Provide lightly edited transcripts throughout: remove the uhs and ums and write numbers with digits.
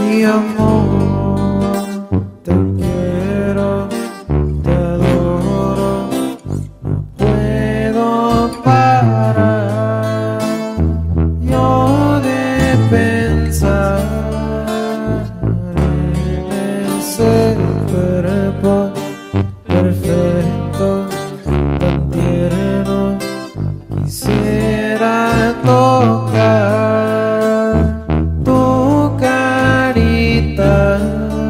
Mi amor, te quiero, te adoro, no puedo parar yo de pensar en ese cuerpo perfecto, tan tierno. Quisiera tocar tu carita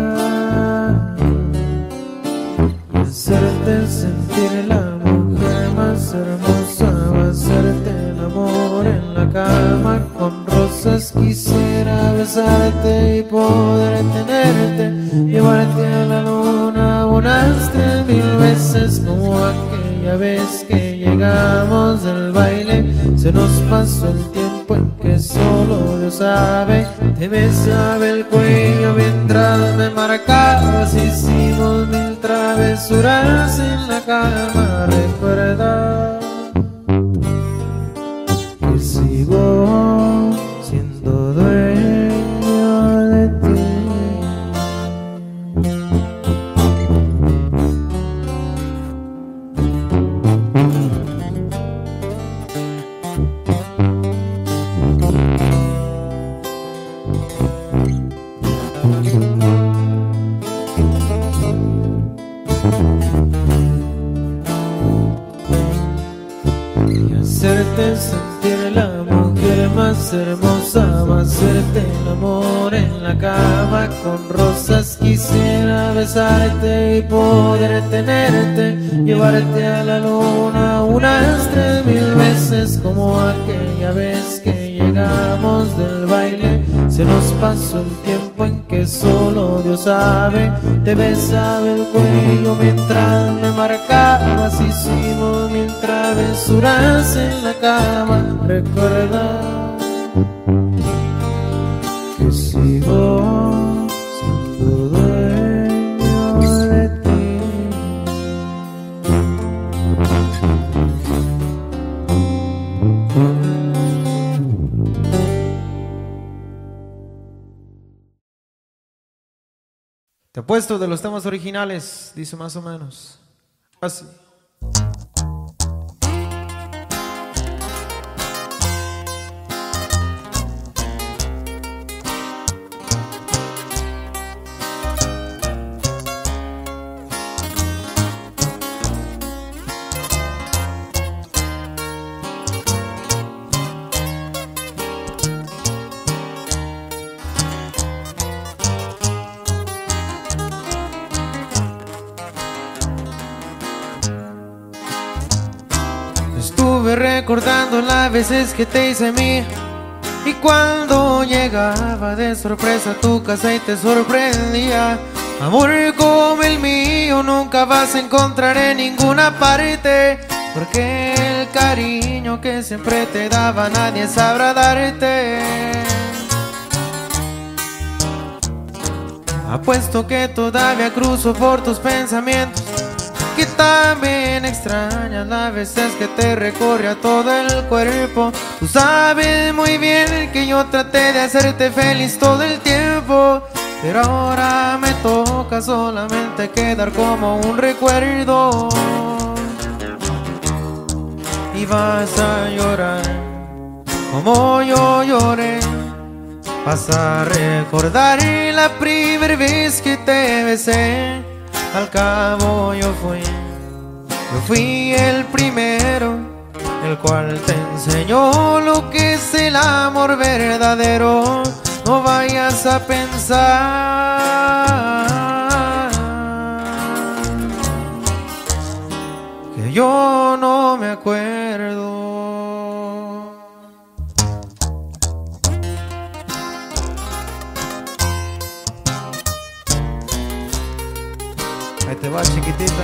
y hacerte sentir la mujer más hermosa, hacerte el amor en la cama con rosas. Quisiera besarte y poder tenerte, llevarte a la luna unas 3000 veces, como aquella vez que llegamos del baile. Se nos pasó el tiempo en que solo Dios sabe. Te besaba el cuello mientras me marcabas, hicimos 1000 travesuras en la cama. Recuerda que sigo siendo dueño de ti. Y hacerte sentir la mujer más hermosa, hacerte el amor en la cama con rosas. Quisiera besarte y poder tenerte, llevarte a la luna unas 3000 veces, como aquella vez que llegamos del baile. Se nos pasó el tiempo en que solo Dios sabe. Te besaba el cuello mientras me marcabas, hicimos 1000 travesuras en la cama. Recuerda que sigo siendo dueño de ti. Te apuesto de los temas originales, dice más o menos así. Estuve recordando las veces que te hice mía, y cuando llegaba de sorpresa a tu casa y te sorprendía. Amor como el mío nunca vas a encontrar en ninguna parte, porque el cariño que siempre te daba nadie sabrá darte. Apuesto que todavía cruzo por tus pensamientos, que también extrañas las veces que te recorre a todo el cuerpo. Tú sabes muy bien que yo traté de hacerte feliz todo el tiempo, pero ahora me toca solamente quedar como un recuerdo. Y vas a llorar como yo lloré, vas a recordar la primera vez que te besé. Al cabo yo fui el primero, el cual te enseñó lo que es el amor verdadero. No vayas a pensar que yo no me acuerdo. Ahí te va, chiquitita.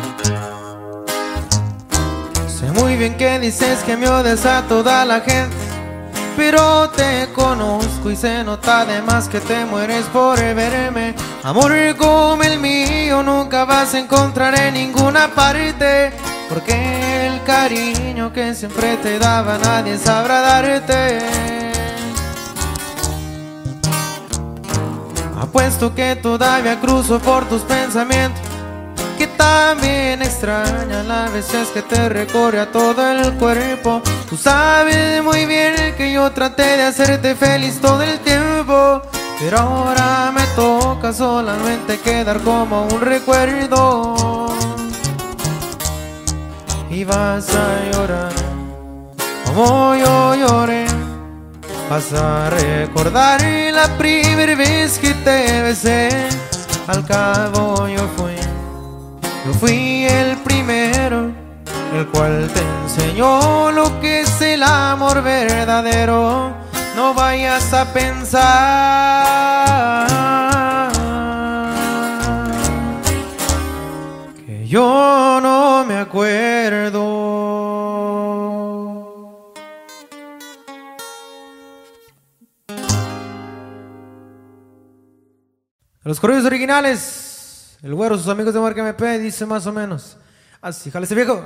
Sé muy bien que dices que me odias a toda la gente, pero te conozco y se nota además que te mueres por verme. Amor como el mío nunca vas a encontrar en ninguna parte, porque el cariño que siempre te daba nadie sabrá darte. Apuesto que todavía cruzo por tus pensamientos, que también extraña las veces que te recorre a todo el cuerpo. Tú sabes muy bien que yo traté de hacerte feliz todo el tiempo, pero ahora me toca solamente quedar como un recuerdo. Y vas a llorar como yo lloré, vas a recordar la primera vez que te besé. Al cabo yo fui el primero, el cual te enseñó lo que es el amor verdadero. No vayas a pensar que yo no me acuerdo. Los corridos originales, el güero, sus amigos de Marca MP, dice más o menos así: jálese viejo.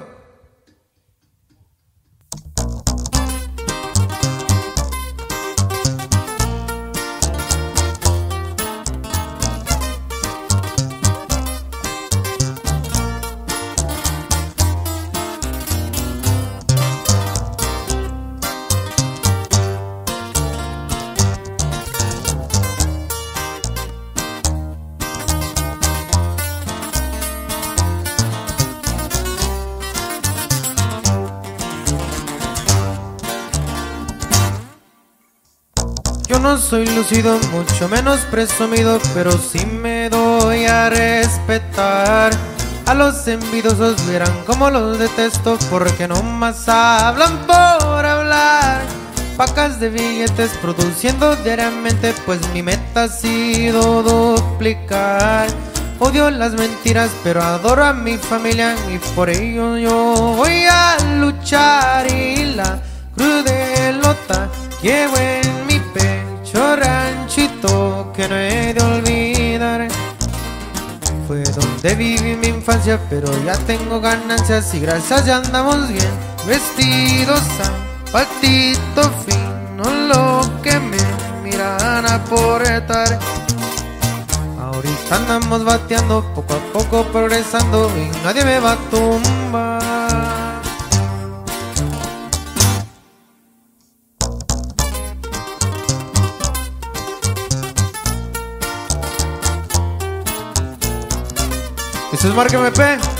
Yo no soy lucido, mucho menos presumido, pero sí me doy a respetar. A los envidiosos verán como los detesto, porque no más hablan por hablar. Pacas de billetes produciendo diariamente, pues mi meta ha sido duplicar. Odio las mentiras, pero adoro a mi familia, y por ello yo voy a luchar. Y la crudelota llevo en mi pecho, ranchito que no he de olvidar. Fue donde viví mi infancia, pero ya tengo ganancias y gracias ya andamos bien vestidos, zapatito fino, lo que me miran aportar. Ahorita andamos bateando, poco a poco progresando, y nadie me va a tumbar. Eso es Marca MP.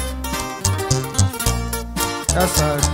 Ya sabes.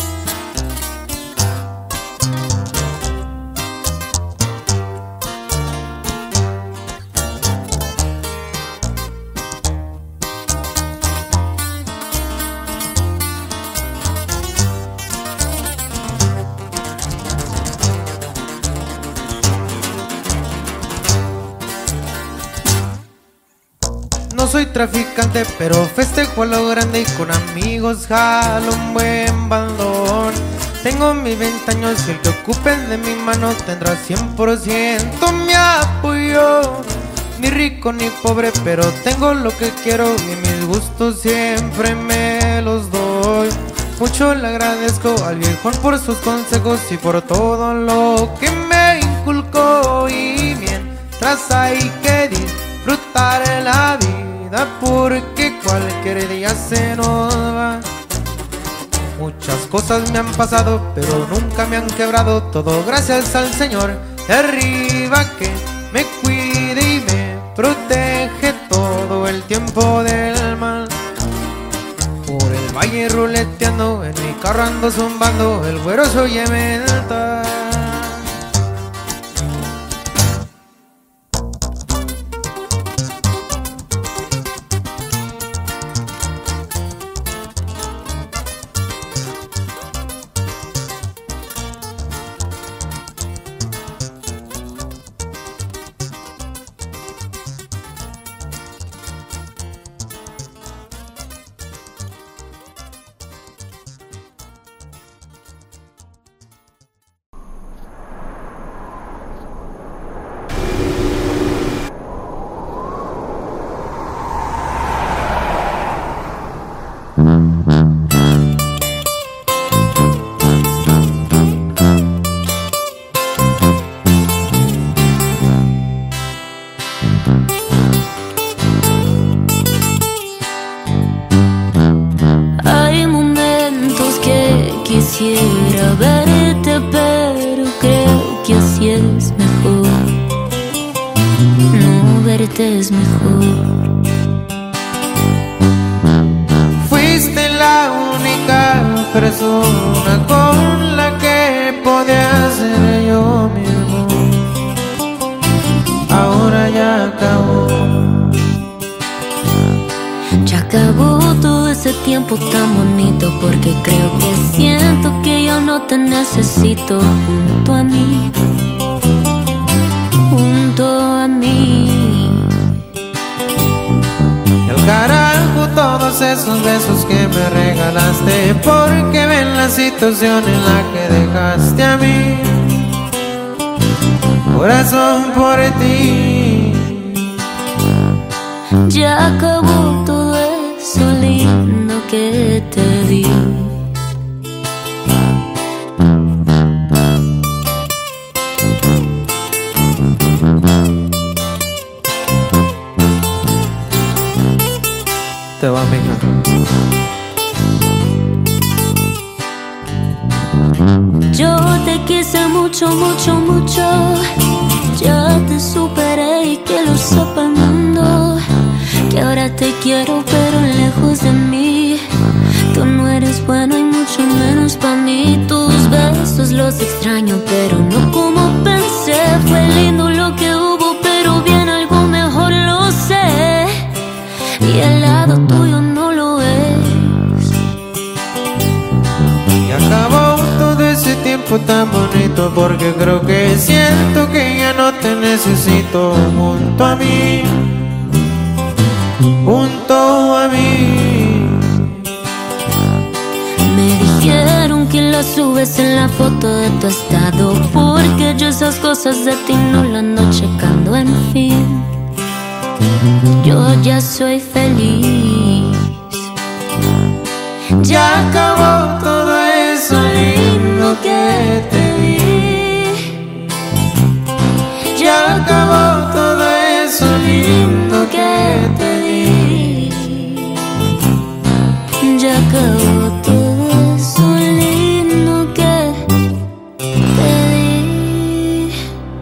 No soy traficante, pero festejo a lo grande y con amigos jalo un buen baldón. Tengo mis 20 años y el que ocupen de mi mano tendrá 100% mi apoyo. Ni rico ni pobre, pero tengo lo que quiero y mis gustos siempre me los doy. Mucho le agradezco al viejón por sus consejos y por todo lo que me inculcó. Y mientras hay que disfrutar la vida, porque cualquier día se nos va. Muchas cosas me han pasado, pero nunca me han quebrado. Todo gracias al Señor de arriba, que me cuide y me protege todo el tiempo del mal. Por el valle ruleteando, en mi carro ando zumbando, el güero se oye mentar. quisiera verte, pero creo que así es mejor. No verte es mejor. Fuiste la única persona con la que podía ser yo mismo. Ahora ya acabó. Ya acabó todo ese tiempo tan bonito, porque creo que siento que yo no te necesito junto a mí, junto a mí. Y al carajo todos esos besos que me regalaste, porque ven la situación en la que dejaste a mí. Corazón por ti. Ya acabó todo eso lindo que te di. Te va, mija. Yo te quise mucho, mucho, mucho. Ya te superé y que lo sepa el mundo. Que ahora te quiero pero lejos de mí. Tú no eres bueno y mucho menos para mí. Tus besos los extraño pero no como pensé. Fue lindo lo que hubo pero viene algo mejor, lo sé. Y al lado tuyo no lo es. Y acabó todo ese tiempo tan bonito, porque creo que siento que ya no te necesito junto a mí, junto a mí. Me dijeron que la subes en la foto de tu estado, porque yo esas cosas de ti no las ando checando, en fin. Yo ya soy feliz. Ya acabó todo eso lindo que te di. Ya acabó todo eso lindo que te di. Ya acabó todo eso lindo que te di.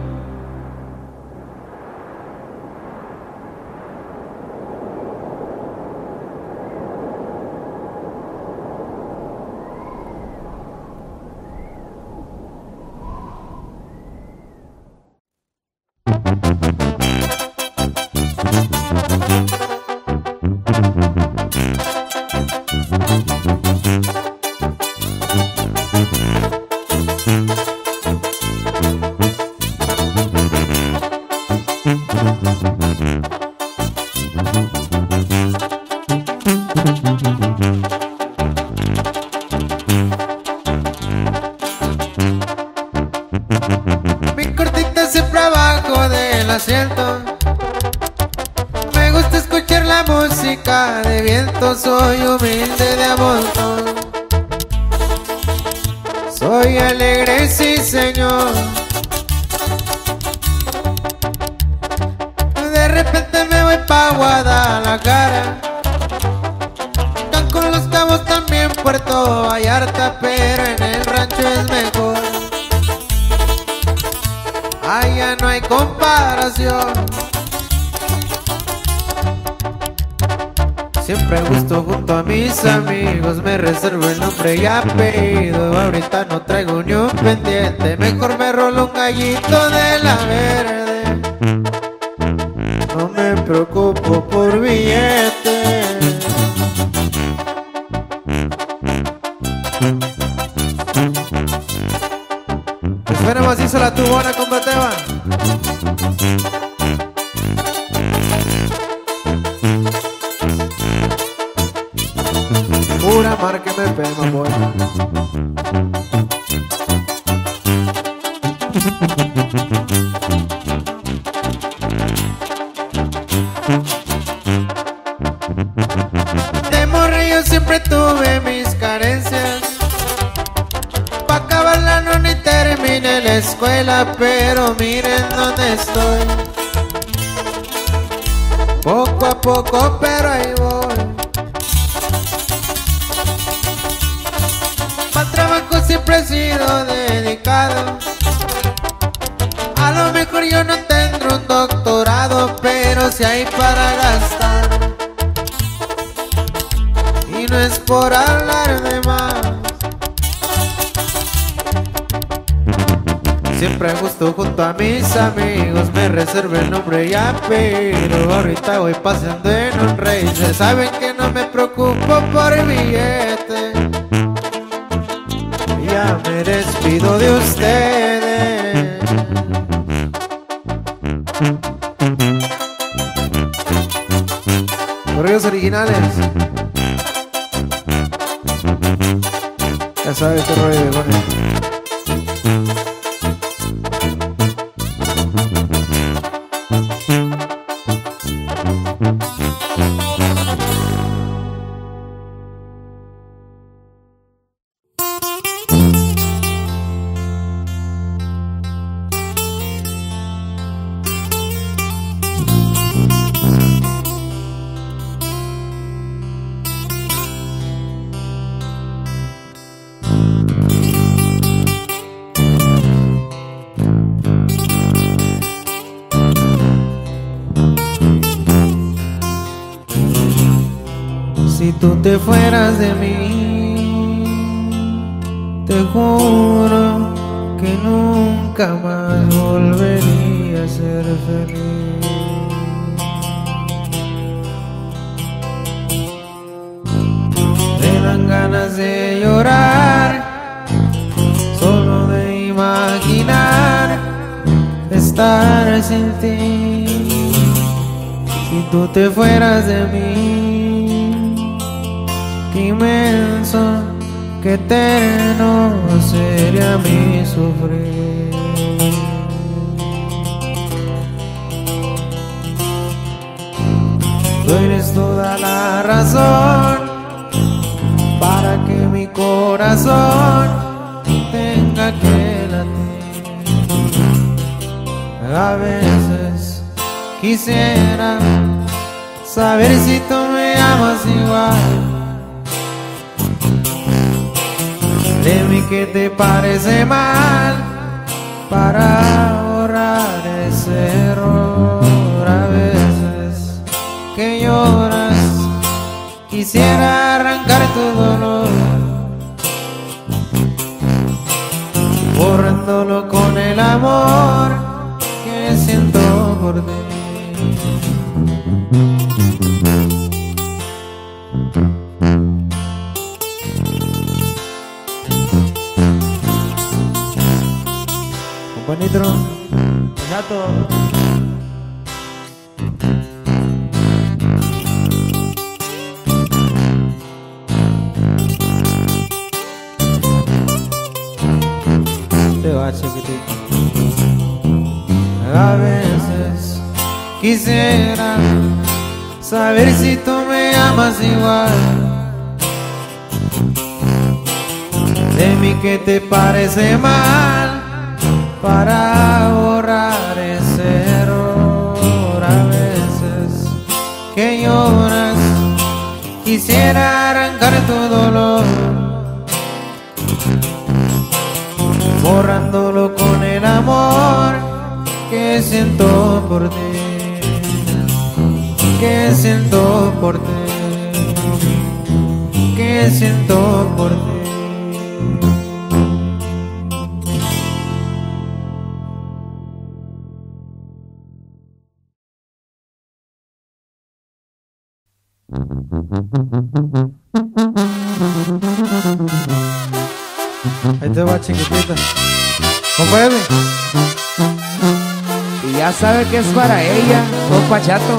Mi cortita siempre abajo del asiento. Me gusta escuchar la música de viento. Soy humilde de a montón. Soy alegre, sí señor. De repente me voy pa' Guadalajara. Cancún, Los Cabos, también Puerto Vallarta, pero en el rancho es mejor. Allá no hay comparación. Siempre gusto junto a mis amigos. Me reservo el nombre y apellido. Ahorita no traigo ni un pendiente. Mejor me rolo un gallito de la verde. No me preocupo por billete. Esperemos hizo la tubona con Bateva. Pura mar que me pega, boy. De morrillo siempre tuve mis carencias. Pa' acabarla no ni terminé la escuela, pero miren dónde estoy. Poco a poco, pero ahí voy. Pa'l trabajo siempre he sido dedicado. A lo mejor yo no tendré un doctorado, pero si hay para gastar. Y no es por hablar de más. Siempre gusto junto a mis amigos, me reservo el nombre y apellido. Ahorita voy paseando en un Racer, saben que no me preocupo por billete. Ya me despido de ustedes. Correos originales. Ya sabes qué rollo de con él. Si tú te fueras de mí, te juro que nunca más volvería a ser feliz. Me dan ganas de llorar, solo de imaginar estar sin ti. Si tú te fueras de mí, qué inmenso, qué eterno sería mi sufrir. Tú eres toda la razón para que mi corazón tenga que latir. A veces quisiera saber si tú me amas igual. De mí que te parece mal, para borrar ese error. A veces que lloras, quisiera arrancar tu dolor, borrándolo con el amor que siento por ti. Bonito, gato. Te va, chiquitito. A veces quisiera saber si tú me amas igual. De mí que te parece mal, para borrar ese error. A veces que lloras, quisiera arrancar tu dolor, borrándolo con el amor que siento por ti, que siento por ti, que siento por ti. Ahí te va, chiquitita. Compadre. Y ya sabe que es para ella, compa Chato.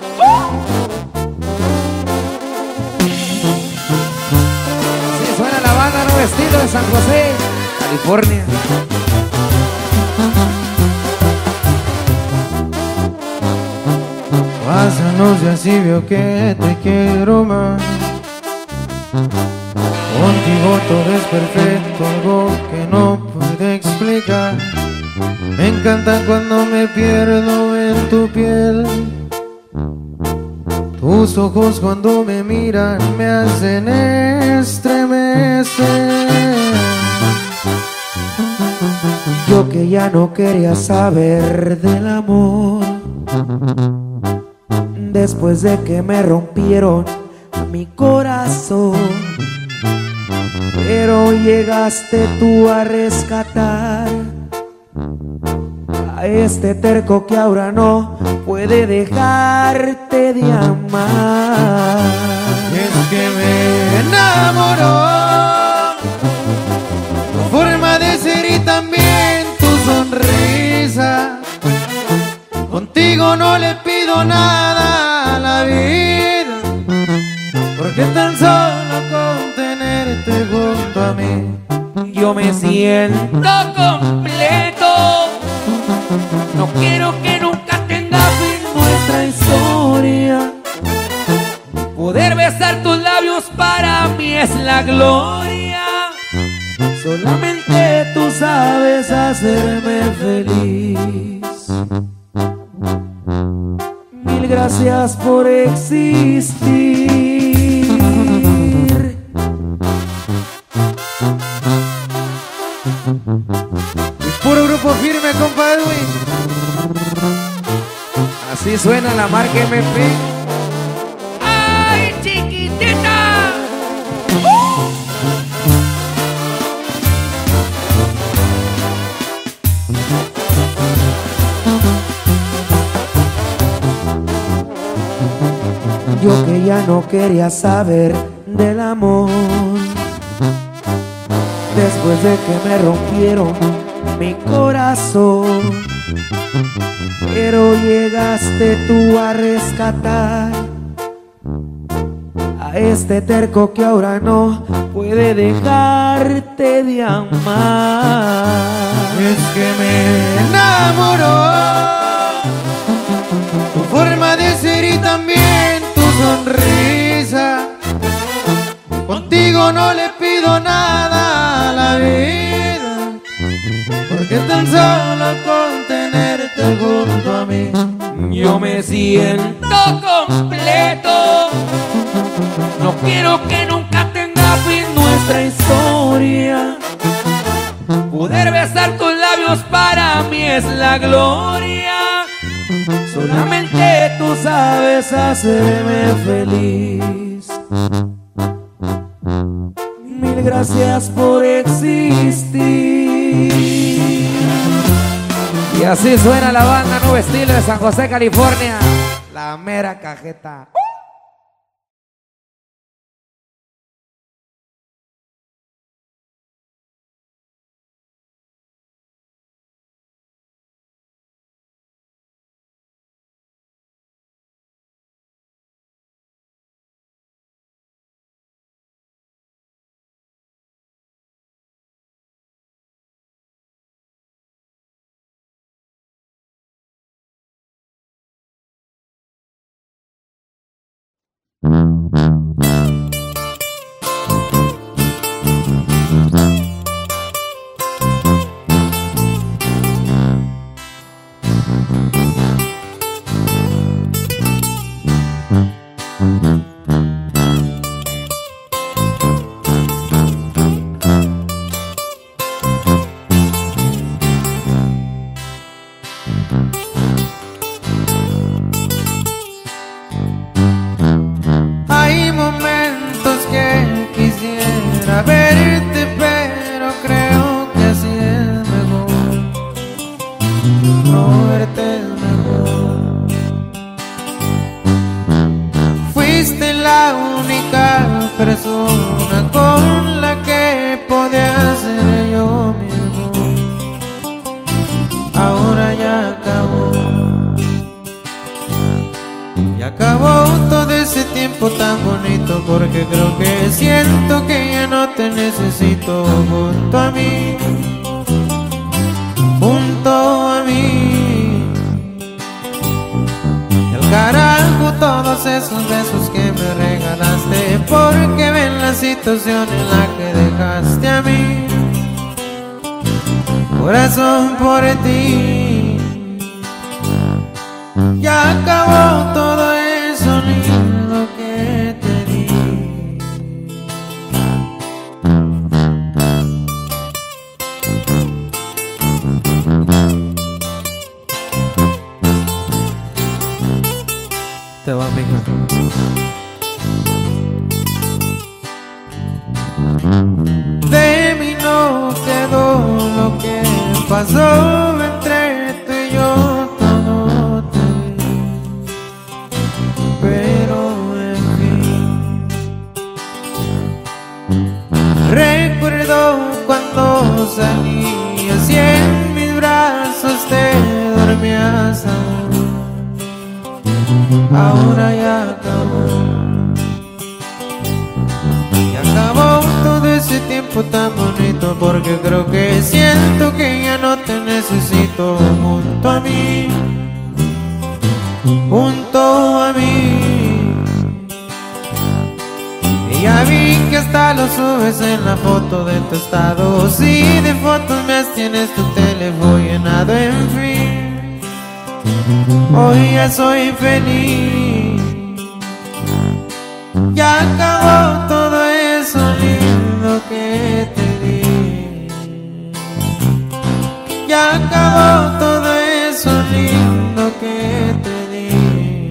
Sí, suena la banda No Vestido de San José, California. Pasan los días y veo que te quiero más. Contigo todo es perfecto, algo que no puedo explicar. Me encanta cuando me pierdo en tu piel. Tus ojos cuando me miran me hacen estremecer. Yo que ya no quería saber del amor, después de que me rompieron mi corazón, pero llegaste tú a rescatar a este terco que ahora no puede dejarte de amar. Es que me enamoró tu forma de ser y también tu sonrisa. Contigo no le pido nada a la vida, porque tan solo con tenerte junto a mí Yo me siento completo. No quiero que nunca tenga fin nuestra historia. Poder besar tus labios para mí es la gloria. Solamente tú sabes hacerme feliz. Mil gracias por existir. Puro grupo firme, compadre. Así suena la marca MP. ¡Ay, chiquitita! Yo que ya no quería saber del amor, después de que me rompieron mi corazón, pero llegaste tú a rescatar a este terco que ahora no puede dejarte de amar. Es que me enamoró tu forma de ser y también tu sonrisa. Contigo no le pido nada a la vida, porque tan solo con tenerte junto a mí Yo me siento completo. No quiero que nunca tenga fin nuestra historia. Poder besar tus labios para mí es la gloria. Solamente tú sabes hacerme feliz. Mil gracias por existir. Y así suena la banda Nuevo Estilo de San José, California. La mera cajeta. Hay momentos que quisiera verte, pero creo que así es mejor. No verte es mejor. Fuiste la única persona con la que podía ser yo mismo. Ahora ya acabó. Y acabó todo ese tiempo tan bonito, porque creo que siento que ya no te necesito junto a mí, junto a mí. Y al carajo todos esos besos que me regalaste, porque ven la situación en la que dejaste a mí. Corazón, por ti ya acabó todo eso lindo que te di. te va, mija. De mí no quedó lo que pasó entre tú y yo, todo te di. Pero en fin, recuerdo cuando salías y en mis brazos te dormías. Ahora ya acabó. Todo ese tiempo tan bonito, porque creo que siento que ya no te necesito junto a mí, junto a mí. Y ya vi que hasta lo subes en la foto de tu estado. Si de fotos me tienes tu teléfono llenado, en fin, hoy ya soy feliz. Ya acabó todo eso lindo que te di. Ya acabó todo eso lindo que te di.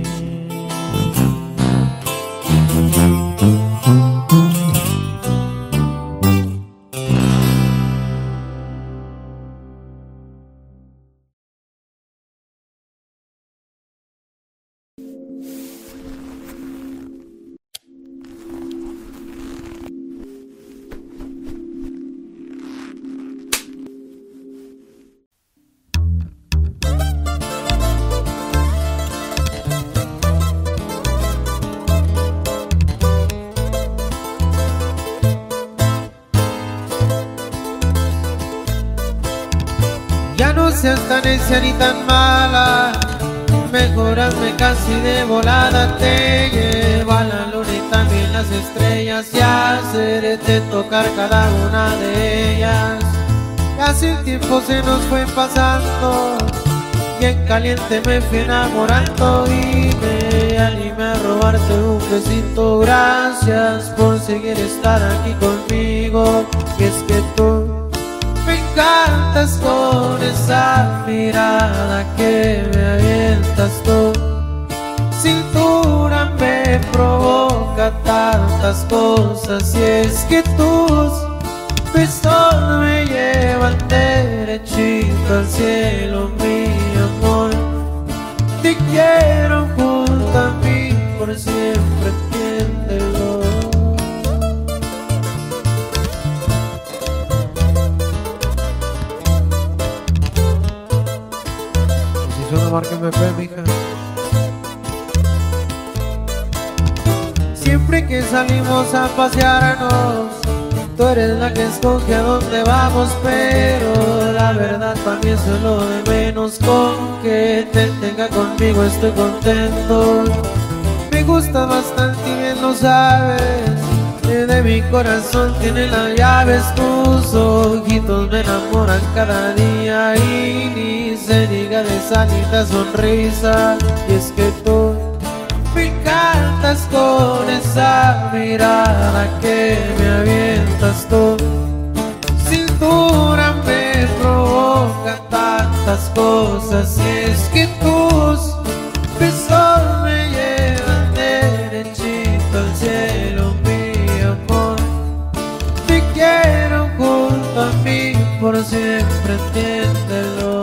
Ya no seas tan necia ni tan mala, mejor hazme casi de volada. Te lleva la luna y también las estrellas, y hacerte tocar cada una de ellas. Y así el tiempo se nos fue pasando, y en caliente me fui enamorando, y me animé a robarte un besito. Gracias por seguir estar aquí conmigo, y es que tú me encantas con esa mirada que me avientas tú. Cintura me provoca tantas cosas, y es que tus besos me llevan derechito al cielo, mi amor. Te quiero junto a mí por siempre, entiéndelo. Solo márqueme fe, mija. Siempre que salimos a pasearnos, tú eres la que escoge a dónde vamos, pero la verdad para mí eso es lo de menos. Con que te tenga conmigo estoy contento. Me gusta bastante y bien lo sabes, de mi corazón tiene las llaves. Tus ojitos me enamoran cada día, y ni se diga de esa linda sonrisa. Y es que tú me encantas con esa mirada que me avientas tú. Cintura me provoca tantas cosas, y es que tus besos me llevan derechito al cielo, mi amor. Te quiero junto a mí por siempre, entiéndelo.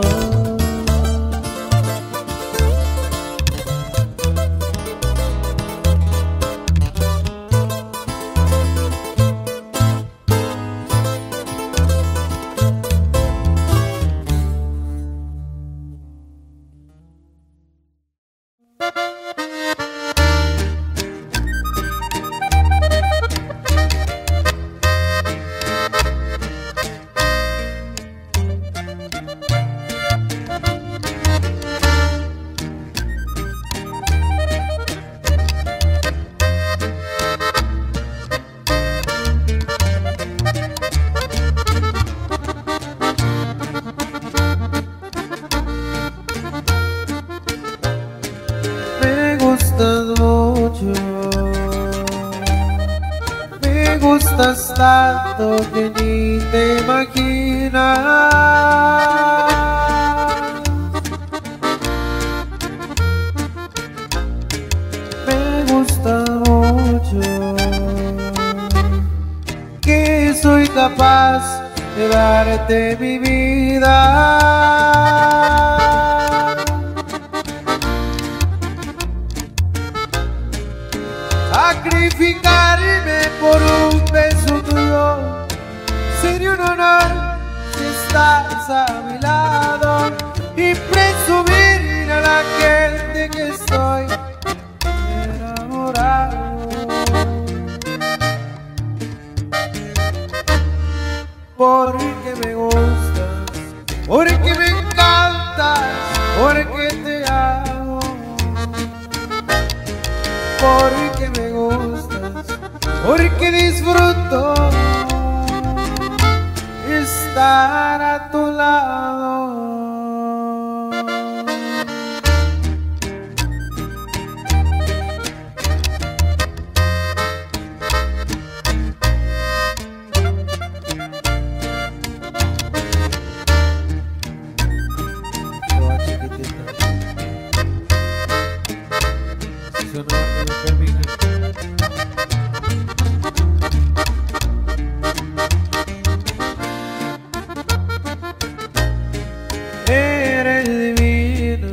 Me gustas tanto que ni te imaginas. capaz de darte mi vida. Sacrificarme por un beso tuyo sería un honor si estás a mi lado, y presumir a la gente que estoy enamorado. Porque me gustas, porque me encantas, porque te amo. Porque me gustas, porque disfruto estar a tu lado. Eres divina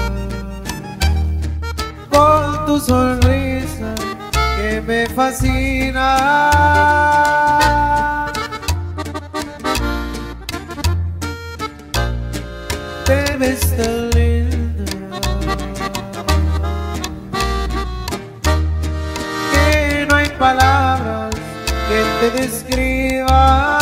con tu sonrisa que me fascina. Te ves tan linda que no hay palabras que te describan.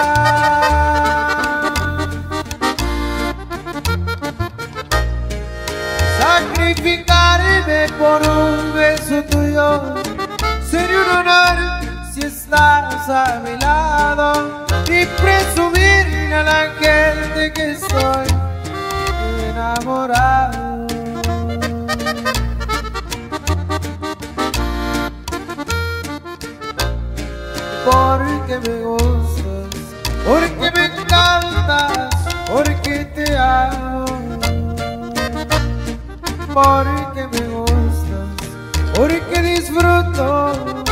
Sacrificarme por un beso tuyo sería un honor si estás a mi lado, y presumir a la gente que estoy enamorado. Porque me gustas, porque me encantas, porque te amo. Porque me gustas, porque disfruto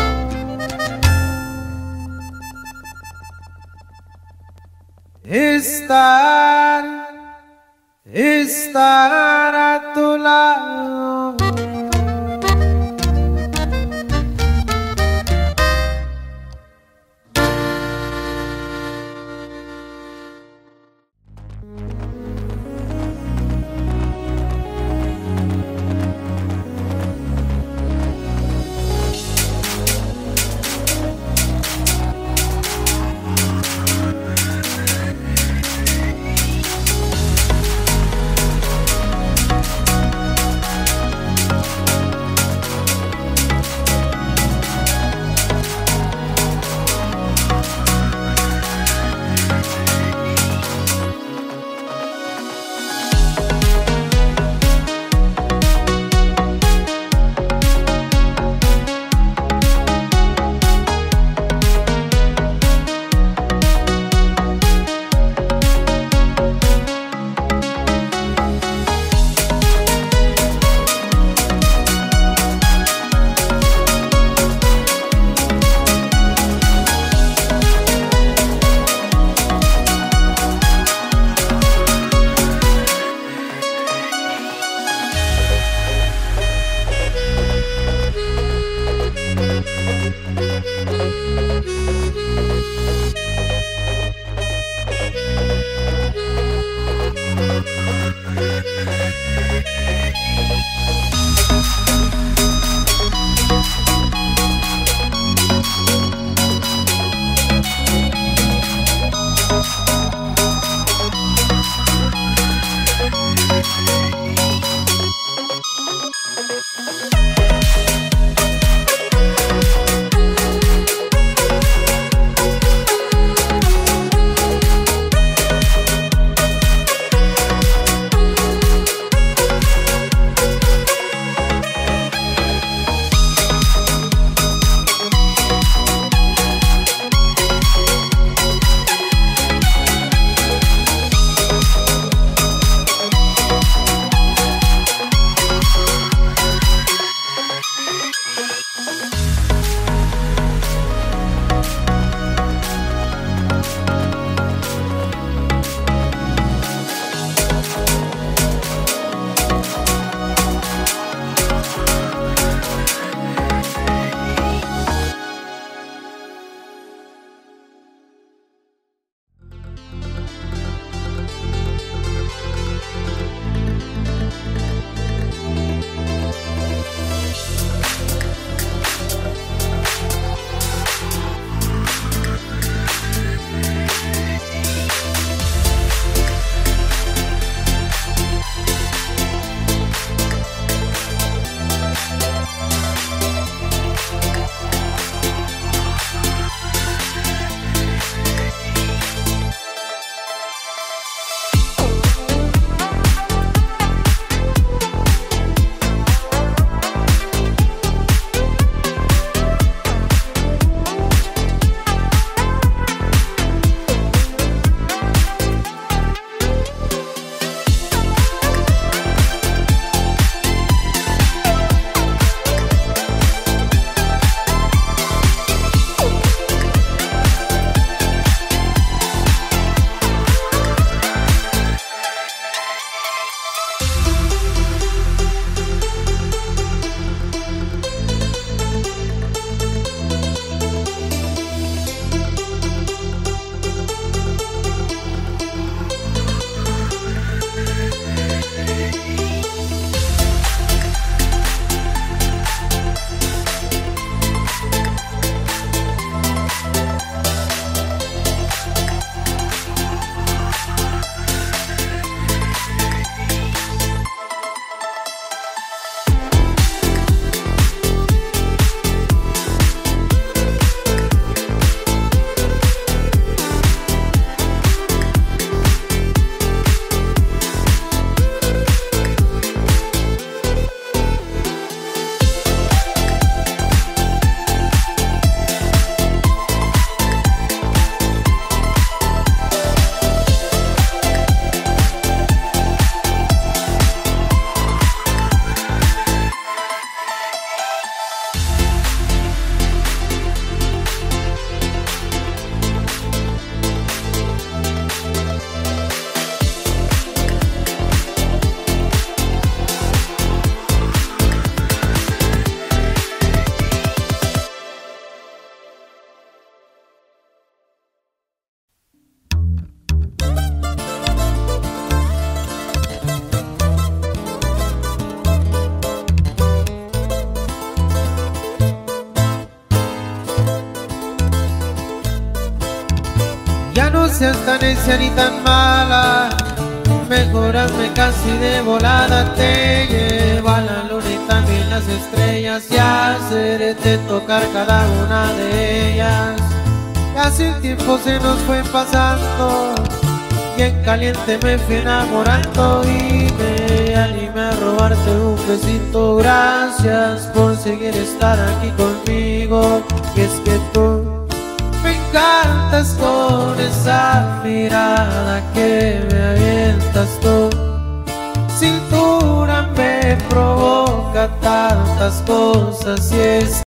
estar a tu lado. seas tan necia ni tan mala, mejor hazme casi de volada. Te llevo a la luna y también las estrellas, y hacerte tocar cada una de ellas. Y así el tiempo se nos fue pasando, y en caliente me fui enamorando, y me animé a robarte un besito. Gracias por seguir estar aquí conmigo, y es que tú me encantas con esa mirada que me avientas tú. Cintura me provoca tantas cosas, y es